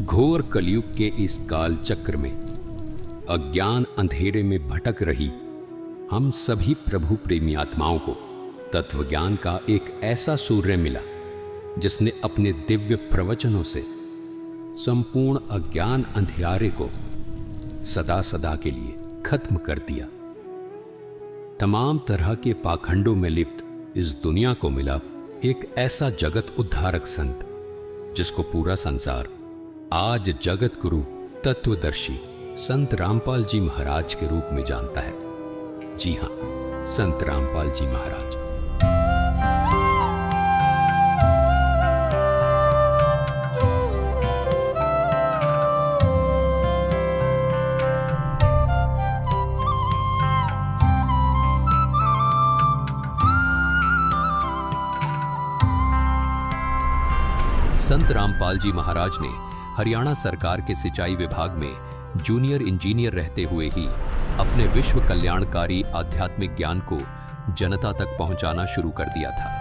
घोर कलयुग के इस काल चक्र में अज्ञान अंधेरे में भटक रही हम सभी प्रभु प्रेमी आत्माओं को तत्व ज्ञान का एक ऐसा सूर्य मिला जिसने अपने दिव्य प्रवचनों से संपूर्ण अज्ञान अंधियारे को सदा सदा के लिए खत्म कर दिया। तमाम तरह के पाखंडों में लिप्त इस दुनिया को मिला एक ऐसा जगत उद्धारक संत जिसको पूरा संसार आज जगत गुरु तत्वदर्शी संत रामपाल जी महाराज के रूप में जानता है। जी हां, संत रामपाल जी महाराज। संत रामपाल जी महाराज ने हरियाणा सरकार के सिंचाई विभाग में जूनियर इंजीनियर रहते हुए ही अपने विश्व कल्याणकारी आध्यात्मिक ज्ञान को जनता तक पहुंचाना शुरू कर दिया था।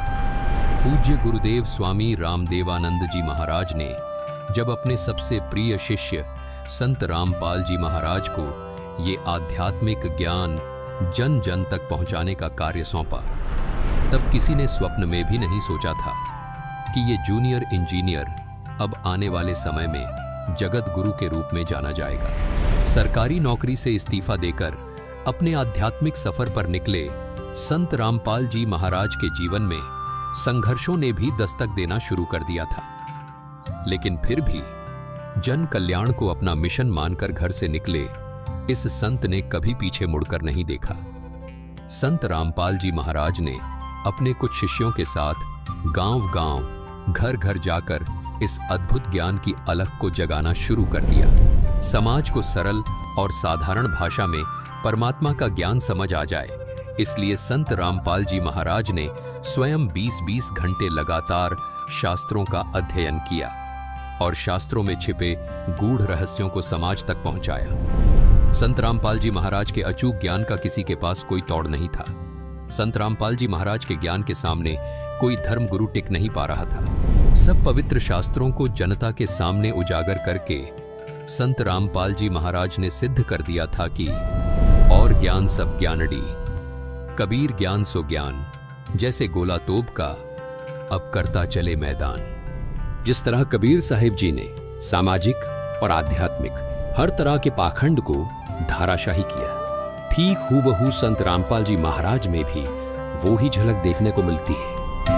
पूज्य गुरुदेव स्वामी रामदेवानंद जी महाराज ने जब अपने सबसे प्रिय शिष्य संत रामपाल जी महाराज को ये आध्यात्मिक ज्ञान जन जन तक पहुंचाने का कार्य सौंपा, तब किसी ने स्वप्न में भी नहीं सोचा था कि ये जूनियर इंजीनियर अब आने वाले समय में जगत गुरु के रूप में जाना जाएगा। सरकारी नौकरी से इस्तीफा देकर अपने आध्यात्मिक सफर पर निकले संत रामपाल जी महाराज के जीवन में संघर्षों ने भी दस्तक देना शुरू कर दिया था, लेकिन फिर भी जन कल्याण को अपना मिशन मानकर घर से निकले इस संत ने कभी पीछे मुड़कर नहीं देखा। संत रामपाल जी महाराज ने अपने कुछ शिष्यों के साथ गांव-गांव, घर-घर जाकर इस अद्भुत ज्ञान की अलख को जगाना शुरू कर दिया। समाज को सरल और साधारण भाषा में परमात्मा का ज्ञान समझ आ जाए, इसलिए संत रामपाल जी महाराज ने स्वयं 20-20 घंटे लगातार शास्त्रों का अध्ययन किया और शास्त्रों में छिपे गूढ़ रहस्यों को समाज तक पहुंचाया। संत रामपाल जी महाराज के अचूक ज्ञान का किसी के पास कोई तोड़ नहीं था। संत रामपाल जी महाराज के ज्ञान के सामने कोई धर्म गुरु टिक नहीं पा रहा था। सब पवित्र शास्त्रों को जनता के सामने उजागर करके संत रामपाल जी महाराज ने सिद्ध कर दिया था कि और ज्ञान सब ज्ञानड़ी, कबीर ज्ञान सो ज्ञान, जैसे गोला तोप का अब करता चले मैदान। जिस तरह कबीर साहिब जी ने सामाजिक और आध्यात्मिक हर तरह के पाखंड को धाराशाही किया, ठीक हूबहू संत रामपाल जी महाराज में भी वो ही झलक देखने को मिलती है।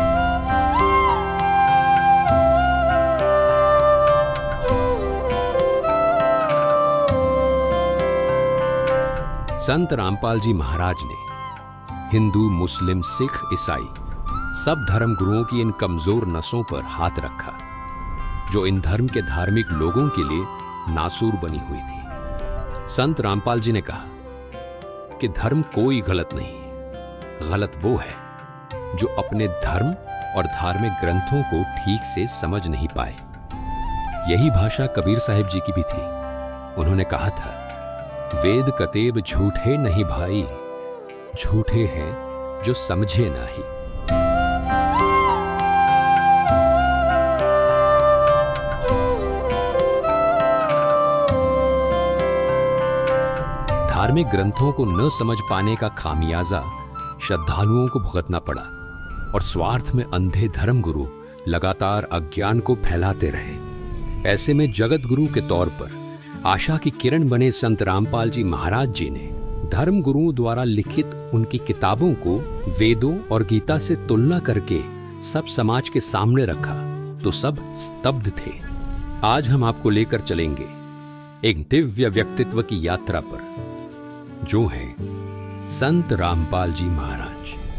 संत रामपाल जी महाराज ने हिंदू, मुस्लिम, सिख, ईसाई सब धर्म गुरुओं की इन कमजोर नसों पर हाथ रखा जो इन धर्म के धार्मिक लोगों के लिए नासूर बनी हुई थी। संत रामपाल जी ने कहा कि धर्म कोई गलत नहीं, गलत वो है जो अपने धर्म और धार्मिक ग्रंथों को ठीक से समझ नहीं पाए। यही भाषा कबीर साहिब जी की भी थी। उन्होंने कहा था, वेद कतेब झूठे नहीं भाई, झूठे हैं जो समझे नहीं। धार्मिक ग्रंथों को न समझ पाने का खामियाजा श्रद्धालुओं को भुगतना पड़ा और स्वार्थ में अंधे धर्म गुरु लगातार अज्ञान को फैलाते रहे। ऐसे में जगत गुरु के तौर पर आशा की किरण बने संत रामपाल जी महाराज जी ने धर्म गुरुओं द्वारा लिखित उनकी किताबों को वेदों और गीता से तुलना करके सब समाज के सामने रखा तो सब स्तब्ध थे। आज हम आपको लेकर चलेंगे एक दिव्य व्यक्तित्व की यात्रा पर जो है संत रामपाल जी महाराज।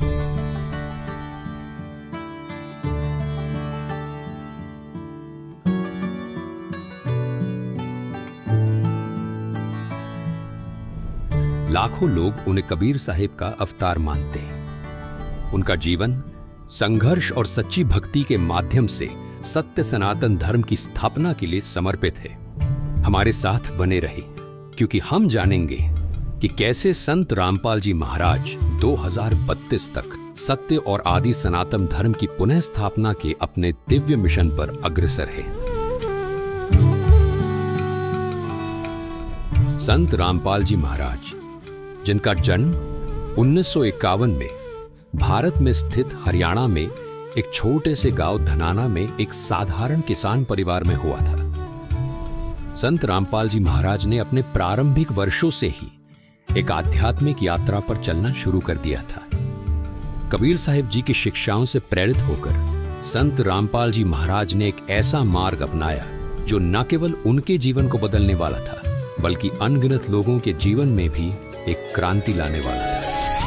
लाखों लोग उन्हें कबीर साहिब का अवतार मानते हैं। उनका जीवन संघर्ष और सच्ची भक्ति के माध्यम से सत्य सनातन धर्म की स्थापना के लिए समर्पित है। हमारे साथ बने रहे क्योंकि हम जानेंगे कि कैसे संत रामपाल जी महाराज 2032 तक सत्य और आदि सनातन धर्म की पुनः स्थापना के अपने दिव्य मिशन पर अग्रसर है। संत रामपाल जी महाराज, जिनका जन्म 1951 में भारत में स्थित हरियाणा में एक छोटे से गांव धनाना में एक साधारण किसान परिवार में हुआ था। संत रामपाल जी महाराज ने अपने प्रारंभिक वर्षों से ही एक आध्यात्मिक यात्रा पर चलना शुरू कर दिया था। कबीर साहिब जी की शिक्षाओं से प्रेरित होकर संत रामपाल जी महाराज ने एक ऐसा मार्ग अपनाया जो न केवल उनके जीवन को बदलने वाला था, बल्कि अनगिनत लोगों के जीवन में भी एक क्रांति लाने वाला था।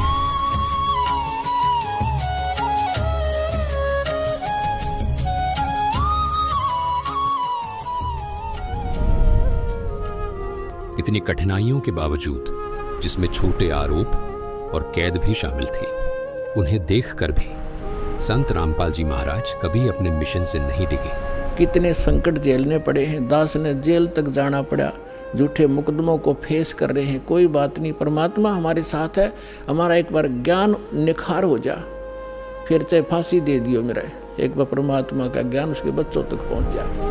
इतनी कठिनाइयों के बावजूद, जिसमें छोटे आरोप और कैद भी शामिल थी, उन्हें देखकर भी संत रामपाल जी महाराज कभी अपने मिशन से नहीं डिगे। कितने संकट झेलने पड़े हैं, दास ने जेल तक जाना पड़ा, झूठे मुकदमों को फेस कर रहे हैं, कोई बात नहीं, परमात्मा हमारे साथ है। हमारा एक बार ज्ञान निखार हो जा, फिर चाहे फांसी दे दियो मेरा, एक बार परमात्मा का ज्ञान उसके बच्चों तक पहुंच जाए।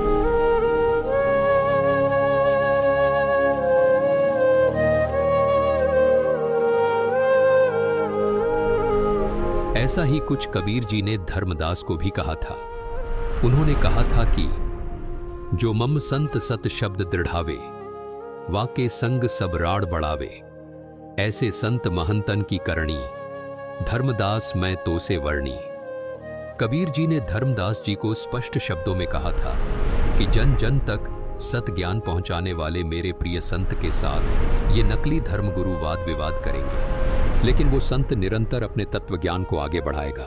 ऐसा ही कुछ कबीर जी ने धर्मदास को भी कहा था। उन्होंने कहा था कि जो मम संत सत शब्द दृढ़ावे, वाके संग सब राड़ बढ़ावे, ऐसे संत महंतन की करणी, धर्मदास मैं तो से वर्णी। कबीर जी ने धर्मदास जी को स्पष्ट शब्दों में कहा था कि जन जन तक सत ज्ञान पहुंचाने वाले मेरे प्रिय संत के साथ ये नकली धर्मगुरु वाद विवाद करेंगे, लेकिन वो संत निरंतर अपने तत्व ज्ञान को आगे बढ़ाएगा।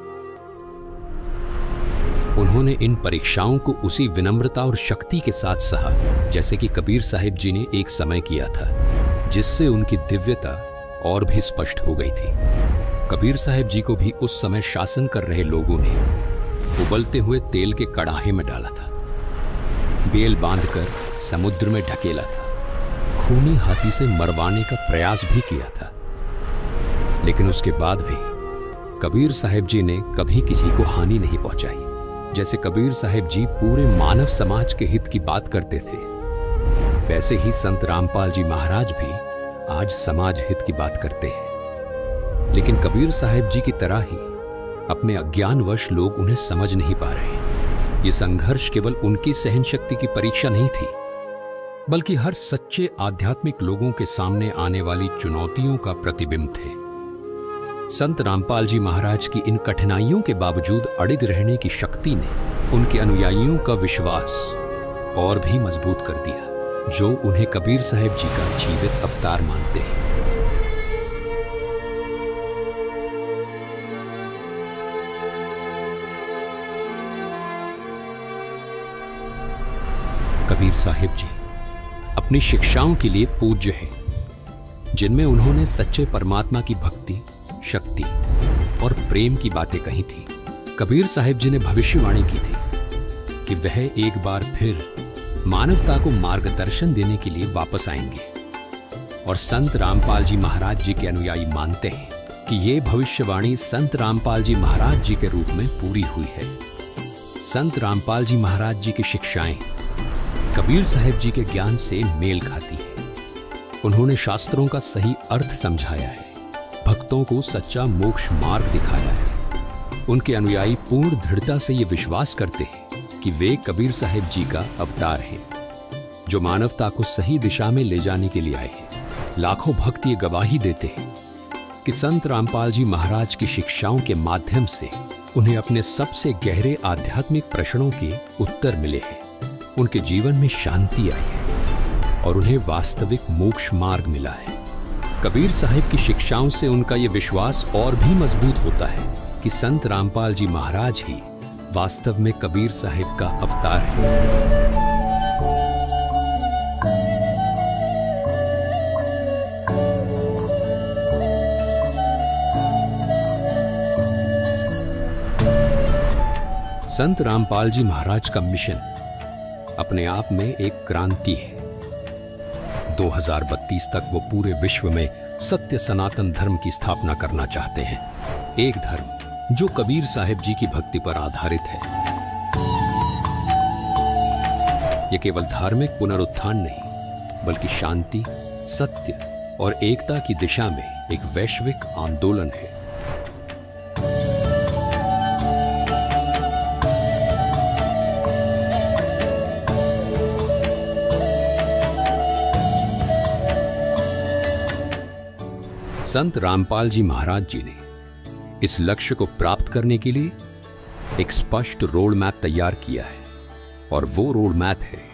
उन्होंने इन परीक्षाओं को उसी विनम्रता और शक्ति के साथ सहा जैसे कि कबीर साहिब जी ने एक समय किया था, जिससे उनकी दिव्यता और भी स्पष्ट हो गई थी। कबीर साहिब जी को भी उस समय शासन कर रहे लोगों ने उबलते हुए तेल के कड़ाहे में डाला था, बेल बांधकर समुद्र में ढकेला था, खूनी हाथी से मरवाने का प्रयास भी किया था। लेकिन उसके बाद भी कबीर साहिब जी ने कभी किसी को हानि नहीं पहुंचाई। जैसे कबीर साहिब जी पूरे मानव समाज के हित की बात करते थे, वैसे ही संत रामपाल जी महाराज भी आज समाज हित की बात करते हैं। लेकिन कबीर साहिब जी की तरह ही अपने अज्ञानवश लोग उन्हें समझ नहीं पा रहे। ये संघर्ष केवल उनकी सहन शक्ति की परीक्षा नहीं थी, बल्कि हर सच्चे आध्यात्मिक लोगों के सामने आने वाली चुनौतियों का प्रतिबिंब थे। संत रामपाल जी महाराज की इन कठिनाइयों के बावजूद अड़िग रहने की शक्ति ने उनके अनुयायियों का विश्वास और भी मजबूत कर दिया, जो उन्हें कबीर साहिब जी का जीवित अवतार मानते हैं। कबीर साहिब जी अपनी शिक्षाओं के लिए पूज्य हैं, जिनमें उन्होंने सच्चे परमात्मा की भक्ति, शक्ति और प्रेम की बातें कही थी। कबीर साहिब जी ने भविष्यवाणी की थी कि वह एक बार फिर मानवता को मार्गदर्शन देने के लिए वापस आएंगे, और संत रामपाल जी महाराज जी के अनुयायी मानते हैं कि यह भविष्यवाणी संत रामपाल जी महाराज जी के रूप में पूरी हुई है। संत रामपाल जी महाराज जी की शिक्षाएं कबीर साहिब जी के ज्ञान से मेल खाती है। उन्होंने शास्त्रों का सही अर्थ समझाया है, भक्तों को सच्चा मोक्ष मार्ग दिखाया है। उनके अनुयायी पूर्ण दृढ़ता से ये विश्वास करते हैं कि वे कबीर साहिब जी का अवतार हैं, जो मानवता को सही दिशा में ले जाने के लिए आए हैं। लाखों भक्त ये गवाही देते हैं कि संत रामपाल जी महाराज की शिक्षाओं के माध्यम से उन्हें अपने सबसे गहरे आध्यात्मिक प्रश्नों के उत्तर मिले हैं। उनके जीवन में शांति आई है और उन्हें वास्तविक मोक्ष मार्ग मिला है। कबीर साहिब की शिक्षाओं से उनका यह विश्वास और भी मजबूत होता है कि संत रामपाल जी महाराज ही वास्तव में कबीर साहिब का अवतार है। संत रामपाल जी महाराज का मिशन अपने आप में एक क्रांति है। 2032 तक वो पूरे विश्व में सत्य सनातन धर्म की स्थापना करना चाहते हैं, एक धर्म जो कबीर साहिब जी की भक्ति पर आधारित है। ये केवल धार्मिक पुनरुत्थान नहीं, बल्कि शांति, सत्य और एकता की दिशा में एक वैश्विक आंदोलन है। संत रामपाल जी महाराज जी ने इस लक्ष्य को प्राप्त करने के लिए एक स्पष्ट रोड मैप तैयार किया है, और वो रोड मैप है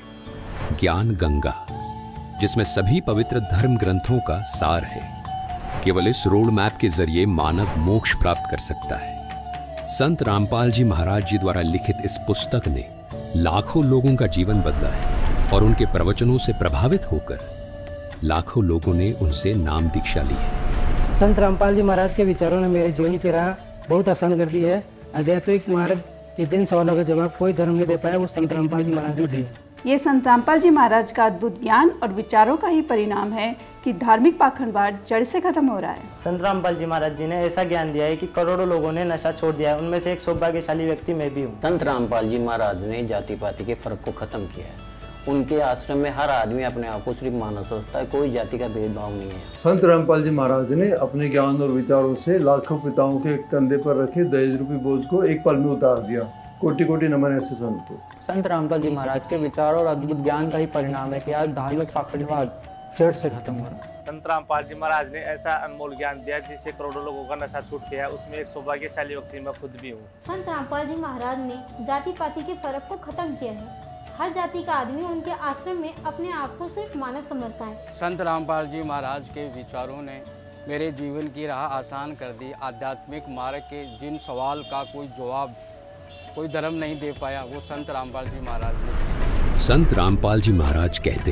ज्ञान गंगा, जिसमें सभी पवित्र धर्म ग्रंथों का सार है। केवल इस रोड मैप के जरिए मानव मोक्ष प्राप्त कर सकता है। संत रामपाल जी महाराज जी द्वारा लिखित इस पुस्तक ने लाखों लोगों का जीवन बदला है, और उनके प्रवचनों से प्रभावित होकर लाखों लोगों ने उनसे नाम दीक्षा ली है। संत रामपाल जी महाराज के विचारों ने मेरे जीवन की राह बहुत आसान कर दी है। आध्यात्मिक मार्ग के जिन सवालों का जवाब कोई धर्म नहीं दे पाया, वो संत रामपाल जी महाराज ने दिए। ये संत रामपाल जी महाराज का अद्भुत ज्ञान और विचारों का ही परिणाम है कि धार्मिक पाखंडवाद जड़ से खत्म हो रहा है। संत रामपाल जी महाराज जी ने ऐसा ज्ञान दिया है कि करोड़ों लोगों ने नशा छोड़ दिया है। उनमें से एक सौभाग्यशाली व्यक्ति मैं भी हूँ। संत रामपाल जी महाराज ने जाति पाति के फर्क को खत्म किया है। उनके आश्रम में हर आदमी अपने आप को सिर्फ मानव सोचता है, कोई जाति का भेदभाव नहीं है। संत रामपाल जी महाराज ने अपने ज्ञान और विचारों से लाखों पिताओं के कंधे पर रखे दहेज रूपी बोझ को एक पल में उतार दिया। कोटि कोटि नमन ऐसे संत को। संत रामपाल जी महाराज के विचारों और अद्भुत ज्ञान का ही परिणाम है कि आज धार्मिक पाखंडवाद जड़ से खत्म हो रहा है। संत रामपाल जी महाराज ने ऐसा अनमोल ज्ञान दिया जिससे करोड़ों लोगों का नशा छूट गया है। उसमें एक सौभाग्यशाली व्यक्ति मैं खुद भी हूँ। संत रामपाल जी महाराज ने जाति पाति के फर्क को खत्म किया है। हर जाति का आदमी उनके आश्रम में अपने आप को सिर्फ मानव समझता है। संत रामपाल जी महाराज के विचारों ने मेरे जीवन की राह आसान कर दी। आध्यात्मिक मार्ग के जिन सवाल का कोई जवाब कोई धर्म नहीं दे पाया, वो संत रामपाल जी महाराज ने। संत रामपाल जी महाराज कहते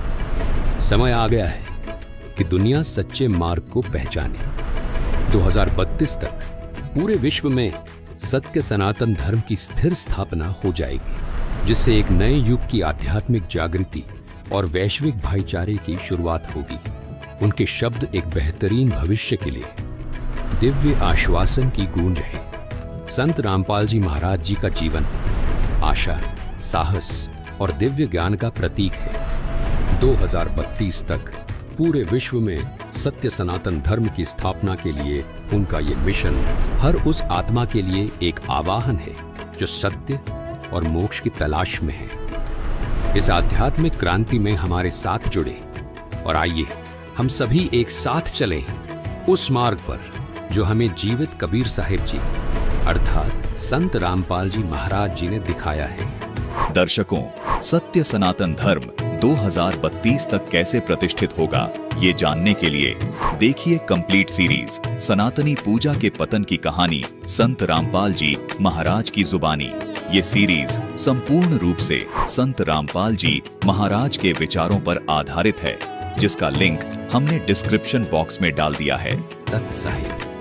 हैं, समय आ गया है कि दुनिया सच्चे मार्ग को पहचाने। 2032 तक पूरे विश्व में सत्य सनातन धर्म की स्थिर स्थापना हो जाएगी, जिससे एक नए युग की आध्यात्मिक जागृति और वैश्विक भाईचारे की शुरुआत होगी। उनके शब्द एक बेहतरीन भविष्य के लिए दिव्य आश्वासन की गूंज है। संत रामपाल जी महाराज जी का जीवन आशा, साहस और दिव्य ज्ञान का प्रतीक है। 2032 तक पूरे विश्व में सत्य सनातन धर्म की स्थापना के लिए उनका ये मिशन हर उस आत्मा के लिए एक आवाहन है जो सत्य और मोक्ष की तलाश में है। इस आध्यात्मिक क्रांति में हमारे साथ जुड़े और आइए हम सभी एक साथ चलें उस मार्ग पर जो हमें जीवित कबीर साहिब जी अर्थात संत रामपाल जी महाराज जी ने दिखाया है। दर्शकों, सत्य सनातन धर्म 2032 तक कैसे प्रतिष्ठित होगा, ये जानने के लिए देखिए कंप्लीट सीरीज सनातनी पूजा के पतन की कहानी संत रामपाल जी महाराज की जुबानी। ये सीरीज संपूर्ण रूप से संत रामपाल जी महाराज के विचारों पर आधारित है, जिसका लिंक हमने डिस्क्रिप्शन बॉक्स में डाल दिया है। सत्य साहिब